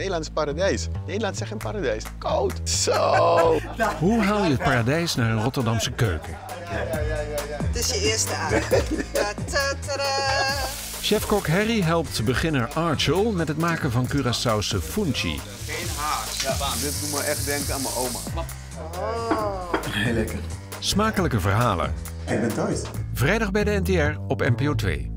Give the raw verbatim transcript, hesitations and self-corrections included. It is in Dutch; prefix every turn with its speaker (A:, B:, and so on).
A: Nederland is paradijs. Nederland zegt geen paradijs. Koud. Zo.
B: Hoe haal je het paradijs naar een Rotterdamse keuken?
C: Het is je eerste avond.
B: Chefkok Harry helpt beginner Archel met het maken van Curaçaose funchi.
A: Geen haast. Ja, dit doet me echt denken aan mijn oma.
C: Oh.
D: Heel lekker.
B: Smakelijke verhalen.
D: Ik ben thuis.
B: Vrijdag bij de N T R op N P O twee.